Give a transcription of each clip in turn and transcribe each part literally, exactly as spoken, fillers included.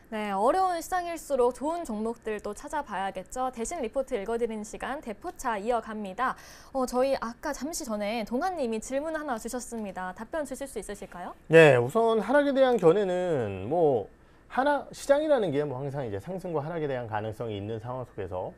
네, 어려운 시장일수록 좋은 종목들도 찾아봐야겠죠. 대신 리포트 읽어드리는 시간 대포차 이어갑니다. 어, 저희 아까 잠시 전에 동한님이 질문 하나 주셨습니다. 답변 주실 수 있으실까요? 네, 우선 하락에 대한 견해는 뭐 하락 시장이라는 게 뭐 항상 이제 상승과 하락에 대한 가능성이 있는 상황 속에서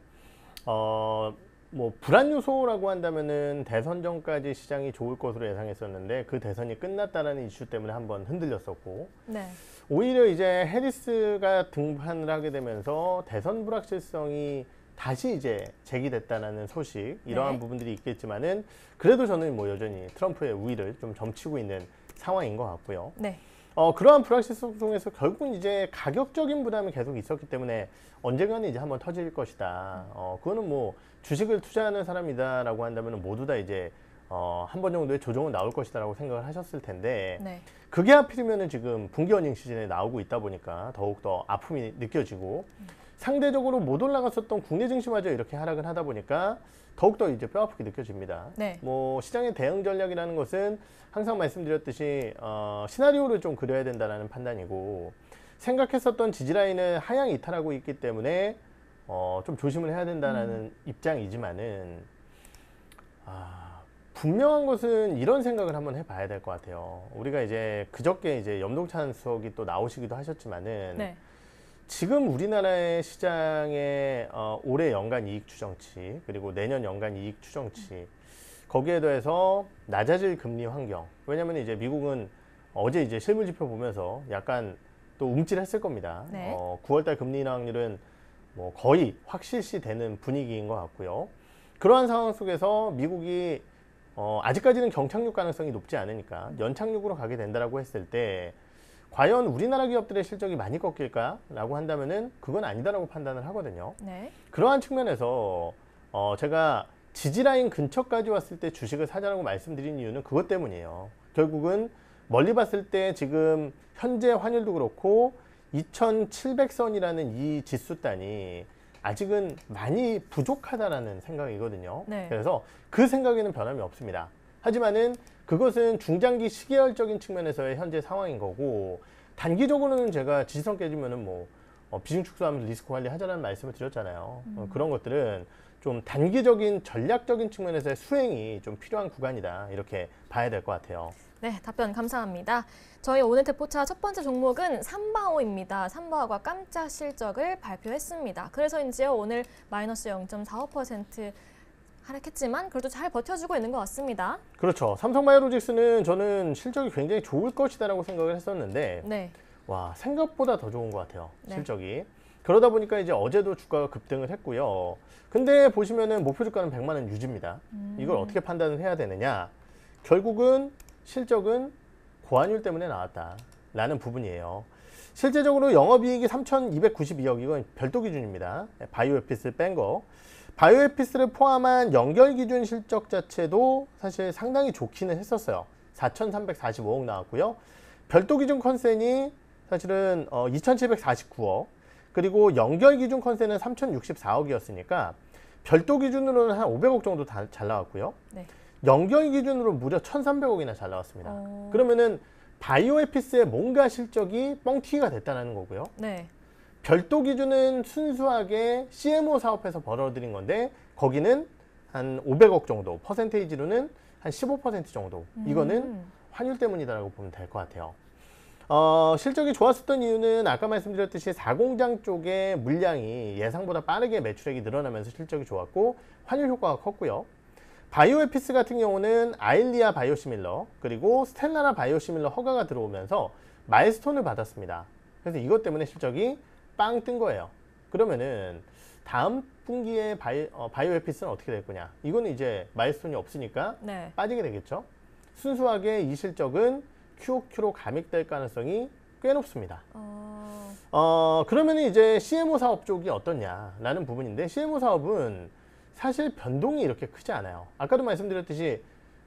어 뭐 불안 요소라고 한다면은 대선 전까지 시장이 좋을 것으로 예상했었는데 그 대선이 끝났다라는 이슈 때문에 한번 흔들렸었고 네. 오히려 이제 해리스가 등판을 하게 되면서 대선 불확실성이 다시 이제 제기됐다는 소식 이러한 네. 부분들이 있겠지만은 그래도 저는 뭐 여전히 트럼프의 우위를 좀 점치고 있는 상황인 것 같고요. 네. 어, 그러한 불확실성 중에서 결국은 이제 가격적인 부담이 계속 있었기 때문에 언젠가는 이제 한번 터질 것이다. 어, 그거는 뭐 주식을 투자하는 사람이다라고 한다면 모두 다 이제 어, 한 번 정도의 조정은 나올 것이다라고 생각을 하셨을 텐데 네. 그게 하필이면은 지금 분기 어닝 시즌에 나오고 있다 보니까 더욱더 아픔이 느껴지고 상대적으로 못 올라갔었던 국내 증시마저 이렇게 하락을 하다 보니까 더욱더 이제 뼈아프게 느껴집니다. 네. 뭐 시장의 대응 전략이라는 것은 항상 말씀드렸듯이 어, 시나리오를 좀 그려야 된다는 판단이고 생각했었던 지지라인을 하향 이탈하고 있기 때문에 어, 좀 조심을 해야 된다는 음. 입장이지만은 아, 분명한 것은 이런 생각을 한번 해봐야 될 것 같아요. 우리가 이제 그저께 이제 염동찬 수석이 또 나오시기도 하셨지만은 네. 지금 우리나라의 시장의 어, 올해 연간 이익 추정치 그리고 내년 연간 이익 추정치 거기에 더해서 낮아질 금리 환경. 왜냐하면 이제 미국은 어제 이제 실물 지표 보면서 약간 또 움찔했을 겁니다. 네. 어, 구월달 금리 인하 확률은 뭐 거의 확실시 되는 분위기인 것 같고요. 그러한 상황 속에서 미국이 어, 아직까지는 경착륙 가능성이 높지 않으니까 연착륙으로 가게 된다라고 했을 때 과연 우리나라 기업들의 실적이 많이 꺾일까라고 한다면은 그건 아니다라고 판단을 하거든요. 네. 그러한 측면에서 어, 제가 지지라인 근처까지 왔을 때 주식을 사자라고 말씀드린 이유는 그것 때문이에요. 결국은 멀리 봤을 때 지금 현재 환율도 그렇고 이천칠백 선이라는 이 지수단이 아직은 많이 부족하다라는 생각이거든요. 네. 그래서 그 생각에는 변함이 없습니다. 하지만은 그것은 중장기 시계열적인 측면에서의 현재 상황인 거고 단기적으로는 제가 지지선 깨지면은 뭐 어, 비중 축소하면서 리스크 관리 하자라는 말씀을 드렸잖아요. 음. 어, 그런 것들은 좀 단기적인 전략적인 측면에서의 수행이 좀 필요한 구간이다 이렇게 봐야 될 것 같아요. 네, 답변 감사합니다. 저희 오늘 대포차 첫 번째 종목은 삼바오입니다. 삼바오가 깜짝 실적을 발표했습니다. 그래서인지요 오늘 마이너스 영 점 사오 퍼센트 하락했지만 그래도 잘 버텨주고 있는 것 같습니다. 그렇죠. 삼성바이오로직스는 저는 실적이 굉장히 좋을 것이다라고 생각을 했었는데 네. 와 생각보다 더 좋은 것 같아요. 네. 실적이. 그러다 보니까 이제 어제도 주가가 급등을 했고요. 근데 보시면은 목표 주가는 백만 원 유지입니다. 음. 이걸 어떻게 판단을 해야 되느냐? 결국은 실적은 고환율 때문에 나왔다라는 부분이에요. 실제적으로 영업이익이 삼천이백구십이억 이건 별도 기준입니다. 바이오에피스 뺀 거. 바이오에피스를 포함한 연결 기준 실적 자체도 사실 상당히 좋기는 했었어요. 사천삼백사십오억 나왔고요. 별도 기준 컨센이 사실은 어, 이천칠백사십구억 그리고 연결 기준 컨센은 삼천육십사억이었으니까 별도 기준으로는 한 오백억 정도 다, 잘 나왔고요. 네. 연결 기준으로 무려 천삼백억이나 잘 나왔습니다. 어... 그러면은 바이오에피스의 뭔가 실적이 뻥튀기가 됐다는 거고요. 네. 별도 기준은 순수하게 씨엠오 사업에서 벌어들인 건데 거기는 한 오백억 정도, 퍼센테이지로는 한 십오 퍼센트 정도. 이거는 음. 환율 때문이다라고 보면 될 것 같아요. 어, 실적이 좋았었던 이유는 아까 말씀드렸듯이 사공장 쪽의 물량이 예상보다 빠르게 매출액이 늘어나면서 실적이 좋았고 환율 효과가 컸고요. 바이오에피스 같은 경우는 아일리아 바이오시밀러 그리고 스텔라나 바이오시밀러 허가가 들어오면서 마일스톤을 받았습니다. 그래서 이것 때문에 실적이 빵 뜬 거예요. 그러면은 다음 분기에 바이, 어, 바이오에피스는 어떻게 될 거냐? 이거는 이제 마일스톤이 없으니까 네. 빠지게 되겠죠. 순수하게 이 실적은 큐오큐로 감익될 가능성이 꽤 높습니다. 어... 어, 그러면 이제 씨엠오 사업 쪽이 어떻냐라는 부분인데 씨엠오 사업은 사실 변동이 이렇게 크지 않아요. 아까도 말씀드렸듯이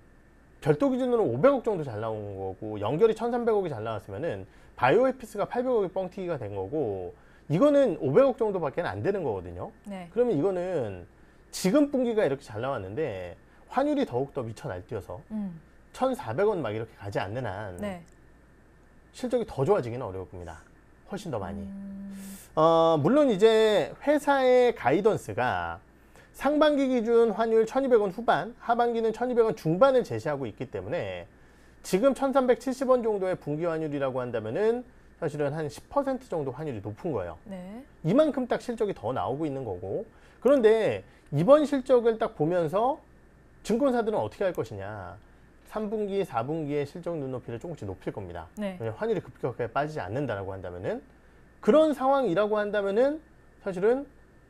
별도 기준으로 오백억 정도 잘 나온 거고 연결이 천삼백억이 잘 나왔으면은 바이오에피스가 팔백억이 뻥튀기가 된 거고 이거는 오백억 정도밖에 안 되는 거거든요. 네. 그러면 이거는 지금 분기가 이렇게 잘 나왔는데 환율이 더욱더 미쳐 날뛰어서 음. 천사백 원 막 이렇게 가지 않는 한 네. 실적이 더 좋아지기는 어려울 겁니다. 훨씬 더 많이. 음. 어, 물론 이제 회사의 가이던스가 상반기 기준 환율 천이백 원 후반, 하반기는 천이백 원 중반을 제시하고 있기 때문에 지금 천삼백칠십 원 정도의 분기 환율이라고 한다면은 사실은 한 십 퍼센트 정도 환율이 높은 거예요. 네. 이만큼 딱 실적이 더 나오고 있는 거고. 그런데 이번 실적을 딱 보면서 증권사들은 어떻게 할 것이냐. 삼 분기, 사 분기의 실적 눈높이를 조금씩 높일 겁니다. 네. 왜냐면 환율이 급격하게 빠지지 않는다라고 한다면은 그런 상황이라고 한다면은 사실은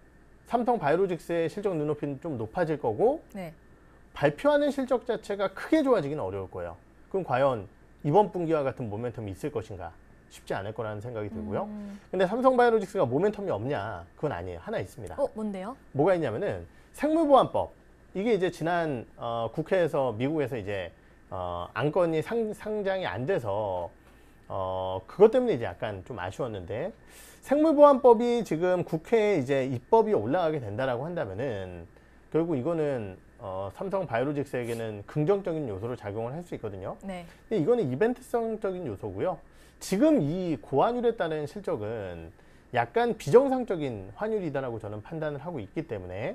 삼성 바이오로직스의 실적 눈높이는 좀 높아질 거고 네. 발표하는 실적 자체가 크게 좋아지기는 어려울 거예요. 그럼 과연 이번 분기와 같은 모멘텀이 있을 것인가? 쉽지 않을 거라는 생각이 들고요. 음. 근데 삼성 바이오로직스가 모멘텀이 없냐? 그건 아니에요. 하나 있습니다. 어, 뭔데요? 뭐가 있냐면은 생물보안법. 이게 이제 지난 어, 국회에서 미국에서 이제 어, 안건이 상, 상장이 안 돼서 어, 그것 때문에 이제 약간 좀 아쉬웠는데 생물보안법이 지금 국회에 이제 입법이 올라가게 된다라고 한다면은 결국 이거는 어, 삼성 바이오로직스에게는 긍정적인 요소로 작용을 할 수 있거든요. 네. 근데 이거는 이벤트성적인 요소고요. 지금 이 고환율에 따른 실적은 약간 비정상적인 환율이다라고 저는 판단을 하고 있기 때문에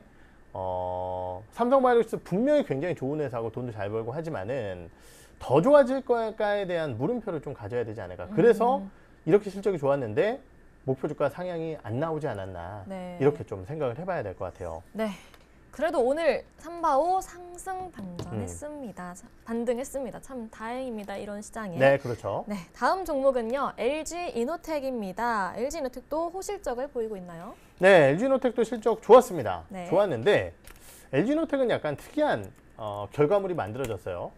어, 삼성바이오로직스 분명히 굉장히 좋은 회사고 돈도 잘 벌고 하지만은 더 좋아질 거야에 대한 물음표를 좀 가져야 되지 않을까. 그래서 음. 이렇게 실적이 좋았는데 목표 주가 상향이 안 나오지 않았나. 네. 이렇게 좀 생각을 해봐야 될 것 같아요. 네. 그래도 오늘 삼바오 상승 반전했습니다. 자, 반등했습니다. 참 다행입니다. 이런 시장에. 네, 그렇죠. 네, 다음 종목은요. 엘지이노텍입니다. 엘지이노텍도 호실적을 보이고 있나요? 네, 엘지노텍도 실적 좋았습니다. 네. 좋았는데 엘지노텍은 약간 특이한 어, 결과물이 만들어졌어요.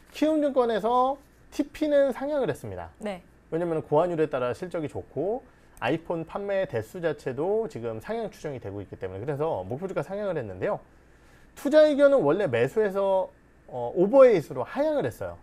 키움증권에서 티피는 상향을 했습니다. 네. 왜냐하면 고환율에 따라 실적이 좋고 아이폰 판매 대수 자체도 지금 상향 추정이 되고 있기 때문에 그래서 목표주가 상향을 했는데요. 투자 의견은 원래 매수해서 어, 오버웨이스로 하향을 했어요.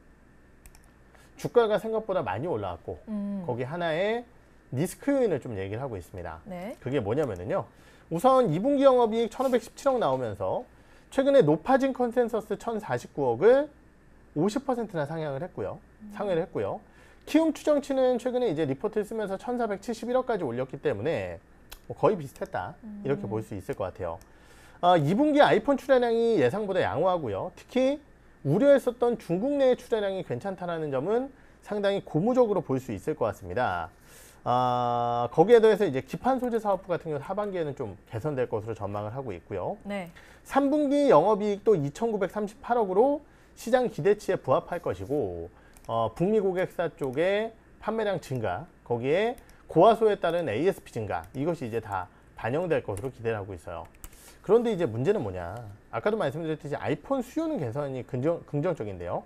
주가가 생각보다 많이 올라왔고 음. 거기 하나의 리스크 요인을 좀 얘기를 하고 있습니다. 네. 그게 뭐냐면요. 우선 이 분기 영업이익 천오백십칠억 나오면서 최근에 높아진 컨센서스 천사십구억을 오십 퍼센트나 상향을 했고요. 상회를 했고요. 키움 추정치는 최근에 이제 리포트를 쓰면서 천사백칠십일억까지 올렸기 때문에 뭐 거의 비슷했다. 이렇게 볼 수 있을 것 같아요. 아, 이 분기 아이폰 출하량이 예상보다 양호하고요. 특히 우려했었던 중국 내의 출하량이 괜찮다는 점은 상당히 고무적으로 볼 수 있을 것 같습니다. 아, 거기에 더해서 이제 기판 소재 사업부 같은 경우 하반기에는 좀 개선될 것으로 전망을 하고 있고요. 네. 삼 분기 영업이익도 이천구백삼십팔억으로 시장 기대치에 부합할 것이고 어, 북미 고객사 쪽에 판매량 증가, 거기에 고화소에 따른 에이에스피 증가 이것이 이제 다 반영될 것으로 기대를 하고 있어요. 그런데 이제 문제는 뭐냐? 아까도 말씀드렸듯이 아이폰 수요는 개선이 긍정, 긍정적인데요.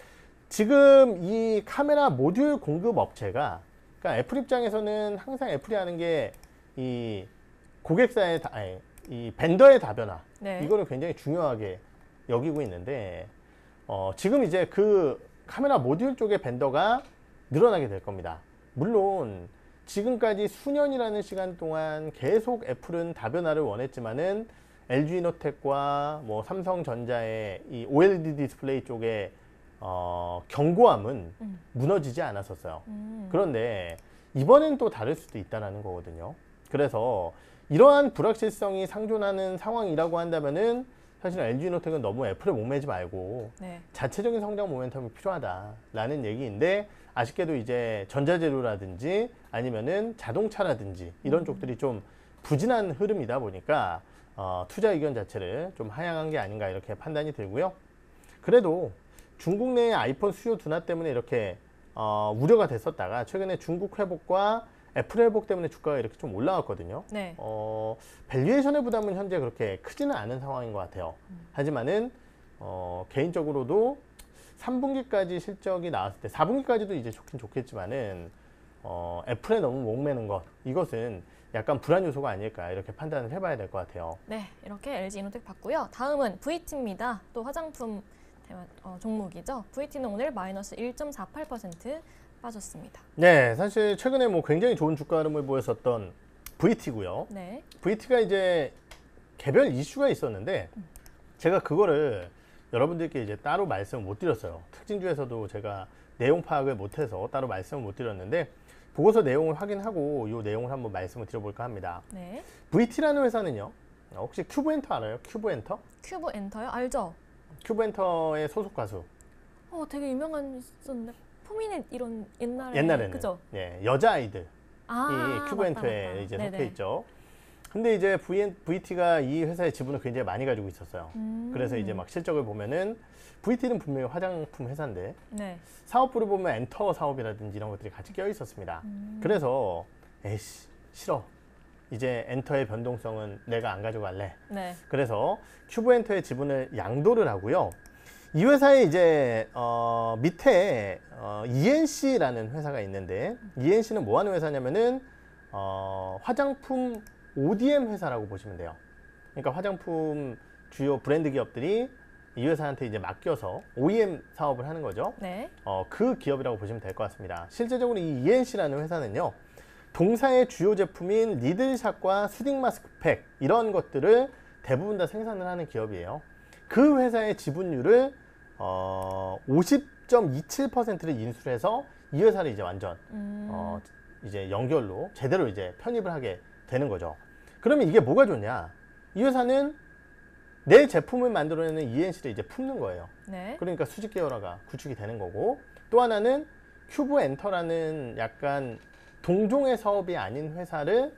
지금 이 카메라 모듈 공급 업체가 그러니까 애플 입장에서는 항상 애플이 하는 게 이 고객사의 다, 아니, 이 벤더의 다변화 네. 이거를 굉장히 중요하게 여기고 있는데 어, 지금 이제 그 카메라 모듈 쪽의 벤더가 늘어나게 될 겁니다. 물론 지금까지 수년이라는 시간 동안 계속 애플은 다변화를 원했지만은 엘지이노텍과 뭐 삼성전자의 이 오엘이디 디스플레이 쪽에 어, 견고함은 음. 무너지지 않았었어요. 음. 그런데 이번엔 또 다를 수도 있다는 거거든요. 그래서 이러한 불확실성이 상존하는 상황이라고 한다면은 사실 엘지이노텍은 너무 애플에 목매지 말고 네. 자체적인 성장 모멘텀이 필요하다라는 얘기인데 아쉽게도 이제 전자재료라든지 아니면은 자동차라든지 이런 음. 쪽들이 좀 부진한 흐름이다 보니까 어, 투자 의견 자체를 좀 하향한 게 아닌가 이렇게 판단이 들고요. 그래도 중국 내의 아이폰 수요 둔화 때문에 이렇게 어, 우려가 됐었다가 최근에 중국 회복과 애플 회복 때문에 주가가 이렇게 좀 올라왔거든요. 네. 어, 밸류에이션의 부담은 현재 그렇게 크지는 않은 상황인 것 같아요. 음. 하지만은 어, 개인적으로도 삼 분기까지 실적이 나왔을 때 사 분기까지도 이제 좋긴 좋겠지만은 어, 애플에 너무 목매는 것 이것은 약간 불안 요소가 아닐까 이렇게 판단을 해봐야 될 것 같아요. 네, 이렇게 엘지이노텍 봤고요. 다음은 브이티입니다. 또 화장품 대만, 어, 종목이죠. 브이티는 오늘 마이너스 일 점 사팔 퍼센트 빠졌습니다. 네, 사실 최근에 뭐 굉장히 좋은 주가 흐름을 보였었던 브이티고요. 네. 브이티가 이제 개별 이슈가 있었는데 제가 그거를 여러분들께 이제 따로 말씀을 못 드렸어요. 특징주에서도 제가 내용 파악을 못해서 따로 말씀을 못 드렸는데 보고서 내용을 확인하고 이 내용을 한번 말씀을 드려볼까 합니다. 네. 브이티라는 회사는요. 혹시 큐브엔터 알아요? 큐브엔터? 큐브 엔터요? 알죠? 큐브엔터의 소속 가수. 어, 되게 유명한 있었는데 포미닛 이런 옛날에 옛날에는 그죠? 예, 여자 아이들이 아, 큐브엔터에 맞다, 맞다. 이제 네네. 속해 있죠. 근데 이제 브이티가 이 회사의 지분을 굉장히 많이 가지고 있었어요. 음. 그래서 이제 막 실적을 보면은 브이티는 분명히 화장품 회사인데 네. 사업부를 보면 엔터 사업이라든지 이런 것들이 같이 껴 있었습니다. 음. 그래서 에이씨 싫어. 이제 엔터의 변동성은 내가 안 가져갈래. 네. 그래서 큐브엔터의 지분을 양도를 하고요. 이 회사에 이제 어, 밑에 어, 이엔씨라는 회사가 있는데 이엔씨는 뭐 하는 회사냐면은 어, 화장품 오디엠 회사라고 보시면 돼요. 그러니까 화장품 주요 브랜드 기업들이 이 회사한테 이제 맡겨서 오이엠 사업을 하는 거죠. 네. 어, 그 기업이라고 보시면 될 것 같습니다. 실제적으로 이 이엔씨라는 회사는요. 동사의 주요 제품인 리들샷과 수딩 마스크팩 이런 것들을 대부분 다 생산을 하는 기업이에요. 그 회사의 지분율을 어, 오십 점 이칠 퍼센트를 인수해서 이 회사를 이제 완전 음. 어, 이제 연결로 제대로 이제 편입을 하게 되는 거죠. 그러면 이게 뭐가 좋냐? 이 회사는 내 제품을 만들어내는 이엔씨를 이제 품는 거예요. 네. 그러니까 수직 계열화가 구축이 되는 거고, 또 하나는 큐브 엔터라는 약간 동종의 사업이 아닌 회사를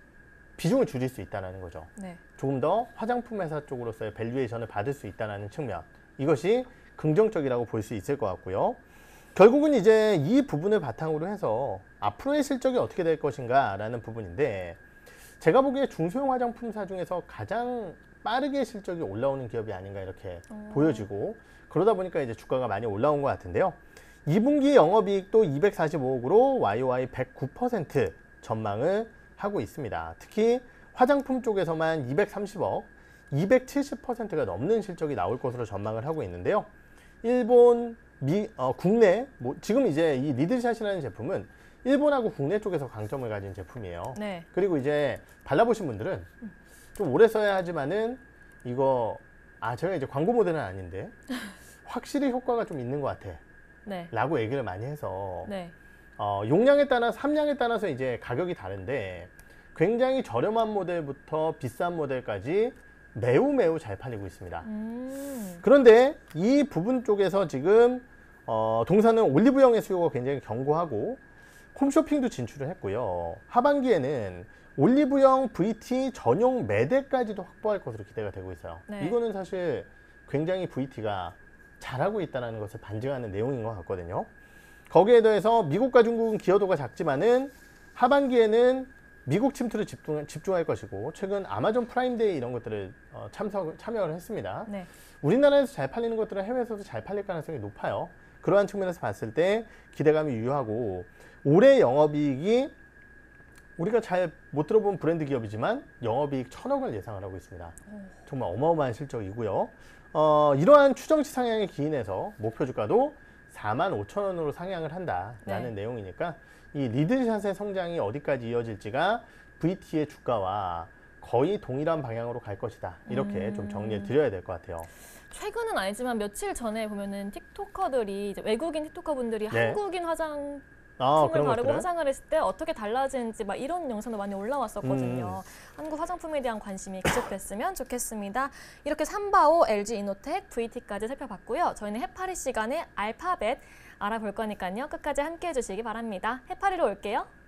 비중을 줄일 수 있다는 거죠. 네. 조금 더 화장품 회사 쪽으로서의 밸류에이션을 받을 수 있다는 측면, 이것이 긍정적이라고 볼 수 있을 것 같고요. 결국은 이제 이 부분을 바탕으로 해서 앞으로의 실적이 어떻게 될 것인가 라는 부분인데, 제가 보기에 중소형 화장품사 중에서 가장 빠르게 실적이 올라오는 기업이 아닌가 이렇게 어. 보여지고, 그러다 보니까 이제 주가가 많이 올라온 것 같은데요. 이 분기 영업이익도 이백사십오억으로 와이오와이 백구 퍼센트 전망을 하고 있습니다. 특히 화장품 쪽에서만 이백삼십억, 이백칠십 퍼센트가 넘는 실적이 나올 것으로 전망을 하고 있는데요. 일본, 미, 어, 국내, 뭐 지금 이제 이 리들샷이라는 제품은 일본하고 국내 쪽에서 강점을 가진 제품이에요. 네. 그리고 이제 발라보신 분들은 좀 오래 써야 하지만은 이거, 아, 제가 이제 광고 모델은 아닌데 확실히 효과가 좀 있는 것 같아. 네. 라고 얘기를 많이 해서 네. 어, 용량에 따라서, 함량에 따라서 이제 가격이 다른데 굉장히 저렴한 모델부터 비싼 모델까지 매우 매우 잘 팔리고 있습니다. 음. 그런데 이 부분 쪽에서 지금 어, 동사는 올리브영의 수요가 굉장히 견고하고 홈쇼핑도 진출을 했고요. 하반기에는 올리브영 브이티 전용 매대까지도 확보할 것으로 기대가 되고 있어요. 네. 이거는 사실 굉장히 브이티가 잘하고 있다는 것을 반증하는 내용인 것 같거든요. 거기에 더해서 미국과 중국은 기여도가 작지만은 하반기에는 미국 침투를 집중, 집중할 것이고, 최근 아마존 프라임데이 이런 것들을 어, 참석, 참여를 했습니다. 네. 우리나라에서 잘 팔리는 것들은 해외에서도 잘 팔릴 가능성이 높아요. 그러한 측면에서 봤을 때 기대감이 유효하고, 올해 영업이익이 우리가 잘 못 들어본 브랜드 기업이지만 영업이익 천억을 예상을 하고 있습니다. 정말 어마어마한 실적이고요. 어, 이러한 추정치 상향에 기인해서 목표 주가도 사만 오천 원으로 상향을 한다라는 네. 내용이니까 이 리들샷의 성장이 어디까지 이어질지가 브이티의 주가와 거의 동일한 방향으로 갈 것이다. 이렇게 음. 좀 정리를 드려야 될 것 같아요. 최근은 아니지만 며칠 전에 보면은 틱토커들이 이제 외국인 틱토커 분들이 네. 한국인 화장 아, 품을 그런 바르고 것들을? 화장을 했을 때 어떻게 달라지는지 막 이런 영상도 많이 올라왔었거든요. 음. 한국 화장품에 대한 관심이 계속됐으면 좋겠습니다. 이렇게 삼바오, 엘지이노텍, 브이티까지 살펴봤고요. 저희는 해파리 시간에 알파벳 알아볼 거니까요. 끝까지 함께해 주시기 바랍니다. 해파리로 올게요.